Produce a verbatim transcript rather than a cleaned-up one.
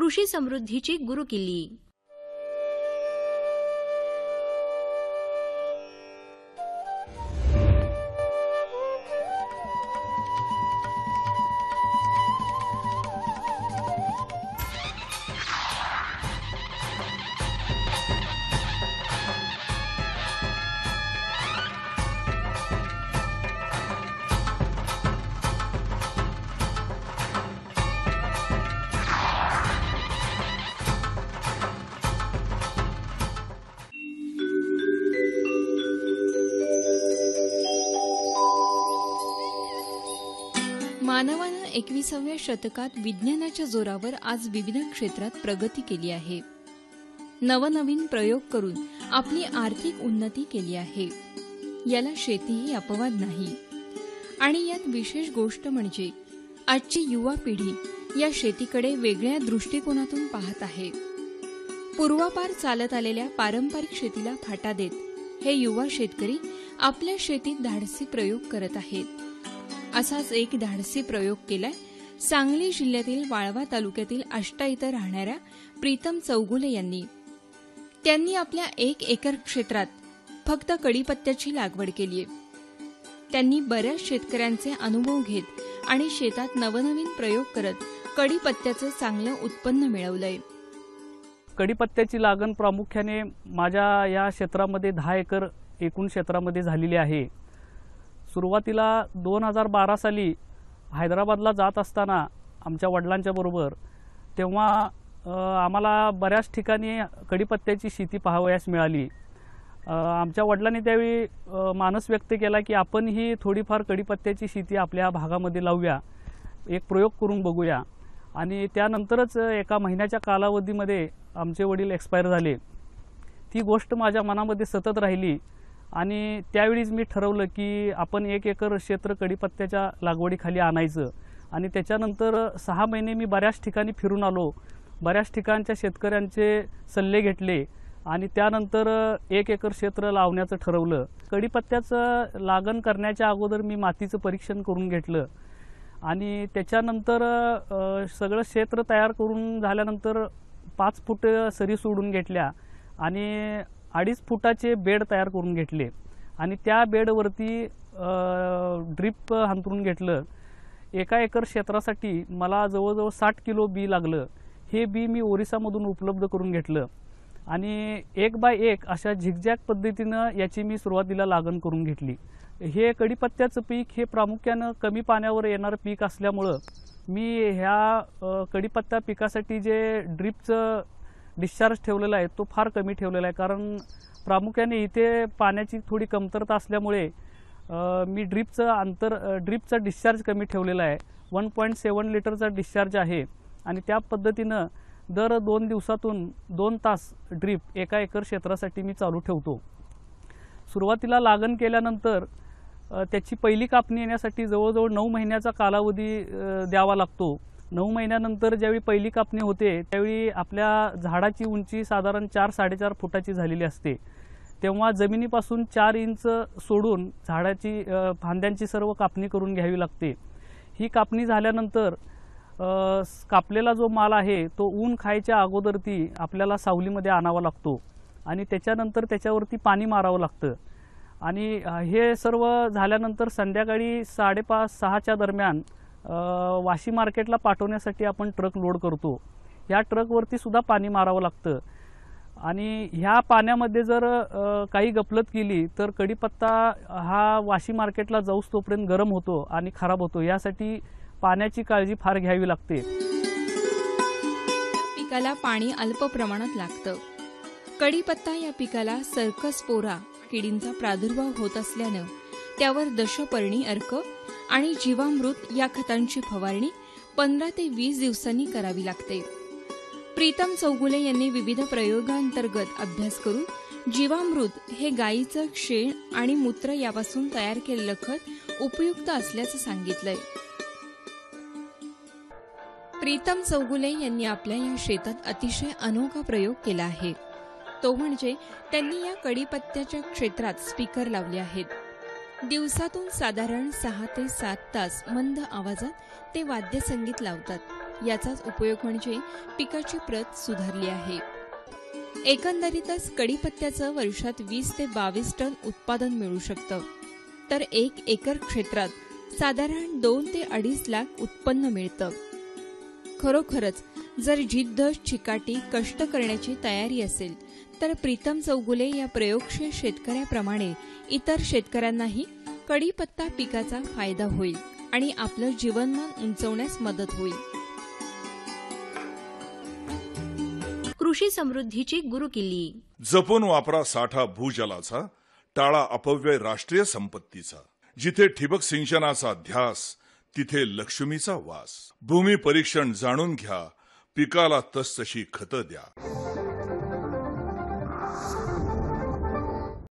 कृषी समृद्धीची गुरुकिल्ली। मानवानं एकविसाव्या शतकात विज्ञानाच्या जोरावर आज विविध क्षेत्रात प्रगती केली आहे। नवनवीन प्रयोग करून आपली आर्थिक उन्नती केली आहे। याला शेतीही अपवाद नाही। आणि यात विशेष गोष्ट म्हणजे आजची युवा पिढी या शेतीकडे वेगळ्या दृष्टिकोनातून पाहत आहे। पूर्वापार चालत आलेल्या पारंपरिक शेतीला फाटा देत हे युवा शेतकरी आपल्या शेतीत धाडसी प्रयोग करत आहेत। असाच एक धाडसी प्रयोग केलाय सांगली जिल्ह्यातील वाळवा तालुक्यातील आष्टा इथं राहणाऱ्या प्रीतम चौगुले यांनी। त्यांनी आपल्या एक एकर क्षेत्रात फक्त कढीपत्त्याची लागवड केली आहे। त्यांनी बऱ्याच शेतकऱ्यांचे अनुभव घेत आणि शेतात नवनवीन प्रयोग करत कढीपत्त्याचं चांगलं उत्पन्न मिळवलंय। कढीपत्त्याची लागण प्रामुख्याने माझ्या या क्षेत्रामध्ये दहा एकर एकूण क्षेत्रामध्ये झालेली आहे। सुरुवातीला दोन हजार बारा साली हैदराबादला जात असताना आमच्या वडिलांच्या बरोबर तेव्हा आम्हाला बऱ्याच ठिकाणी कढीपत्त्याची शेती पाहावयास मिळाली। आमच्या वडिलांनी त्यावेळी मानस व्यक्त केला की आपण ही थोडीफार कढीपत्त्याची शेती आपल्या भागामध्ये लावूया, एक प्रयोग करून बघूया। आणि त्यानंतरच एका महिन्याच्या कालावधीमध्ये आमचे वडील एक्सपायर झाले। ती गोष्ट माझ्या मनामध्ये सतत राहिली आणि त्यावेळीच मी ठरवलं की आपण एक एकर क्षेत्र कढीपत्त्याच्या लागवडीखाली आणायचं। आणि त्याच्यानंतर सहा महिने मी बऱ्याच ठिकाणी फिरून आलो, बऱ्याच ठिकाणच्या शेतकऱ्यांचे सल्ले घेतले आणि त्यानंतर एक एकर क्षेत्र लावण्याचं ठरवलं। कढीपत्त्याचं लागण करण्याच्या अगोदर मी मातीचं परीक्षण करून घेतलं आणि त्याच्यानंतर सगळं क्षेत्र तयार करून झाल्यानंतर पाच फूट सरी सोडून घेतल्या आणि अडीच फुटाचे बेड तयार करून घेतले आणि त्या बेडवरती ड्रिप अंतरून घेतलं। एका एकर क्षेत्रासाठी मला जवळजवळ साठ किलो बी लागलं। हे बी मी ओरिसामधून उपलब्ध करून घेतलं आणि एक बाय एक अशा झिगझॅग पद्धतीनं याची मी सुरुवातीला लागण करून घेतली। हे कढीपत्त्याचं पीक हे प्रामुख्यानं कमी पाण्यावर येणारं पीक असल्यामुळं मी ह्या कढीपत्ता पिकासाठी जे ड्रिपचं डिस्चार्ज ठेवलेला आहे तो फार कमी ठेवलेला आहे, कारण प्रामुख्याने इथे पाण्याची थोडी कमतरता असल्यामुळे मी ड्रिपचं अंतर ड्रिपचा डिस्चार्ज कमी ठेवलेला आहे। वन पॉईंट सेवन लिटरचा डिस्चार्ज आहे आणि त्या पद्धतीनं दर दोन दिवसातून दोन तास ड्रिप एका एकर क्षेत्रासाठी मी चालू ठेवतो। सुरुवातीला लागण केल्यानंतर त्याची पहिली कापणी येण्यासाठी जवळजवळ नऊ महिन्याचा कालावधी द्यावा लागतो। नऊ महिन्यानंतर ज्यावेळी पहिली कापणी होते त्यावेळी आपल्या झाडाची उंची साधारण चार साडेचार फुटाची झालेली असते। तेव्हा जमिनीपासून चार इंच सोडून झाडाची फांद्यांची सर्व कापणी करून घ्यावी लागते। ही कापणी झाल्यानंतर कापलेला जो माल आहे तो ऊन खायच्या अगोदर ती आपल्याला सावलीमध्ये आणावा लागतो आणि त्याच्यानंतर त्याच्यावरती पाणी मारावं लागतं। आणि हे सर्व झाल्यानंतर संध्याकाळी साडेपाच सहाच्या दरम्यान वाशी मार्केटला पाठवण्यासाठी आपण ट्रक लोड करतो। ह्या ट्रकवरती सुद्धा पाणी मारावं लागतं आणि ह्या पाण्यामध्ये जर काही गफलत केली तर कढीपत्ता हा वाशी मार्केटला जाऊस तोपर्यंत गरम होतो आणि खराब होतो। यासाठी पाण्याची काळजी फार घ्यावी लागते। पिकाला पाणी अल्प प्रमाणात लागतं। कढीपत्ता या पिकाला सर्कस्पोरा किडींचा प्रादुर्भाव होत असल्यानं त्यावर दशपर्णी अर्क आणि जीवामृत या खतांची फवारणी पंधरा ते वीस दिवसांनी करावी लागते। प्रीतम चौगुले यांनी विविध प्रयोगांतर्गत अभ्यास करून जीवामृत हे गायीचं शेण आणि मूत्र यापासून तयार केलेलं खत उपयुक्त असल्याचं सांगितलंय। प्रीतम चौगुले यांनी आपल्या या शेतात अतिशय अनोखा प्रयोग केला आहे। तो म्हणजे त्यांनी या कढीपत्त्याच्या क्षेत्रात स्पीकर लावले आहेत। दिवसातून साधारण सहा ते सात तास मंद आवाजात ते वाद्यसंगीत लावतात याचाच उपयोग म्हणजे पिकाची प्रत सुधारली आहे. एकंदरीतच कढीपत्त्याचं वर्षात वीस ते बावीस टन उत्पादन मिळू शकतं, तर एक एकर क्षेत्रात साधारण दोन ते अडीच लाख उत्पन्न मिळतं. खरोखरच जर जिद्द, चिकाटी, कष्ट करण्याची तयारी असेल तर प्रीतम चौगुले या प्रयोगशील शेतकऱ्याप्रमाणे इतर शेतकऱ्यांनाही कढीपत्ता पिकाचा फायदा होईल आणि आपलं जीवनमान उंचवण्यास मदत होईल. कृषी समृद्धीची गुरुकिल्ली. जपून वापरा साठा भूजलाचा, टाळा अपव्यय राष्ट्रीय संपत्तीचा. जिथे ठिबक सिंचनाचा ध्यास, तिथे लक्ष्मीचा वास. भूमी परीक्षण जाणून घ्या, पिकाला तसतशी खतं द्या.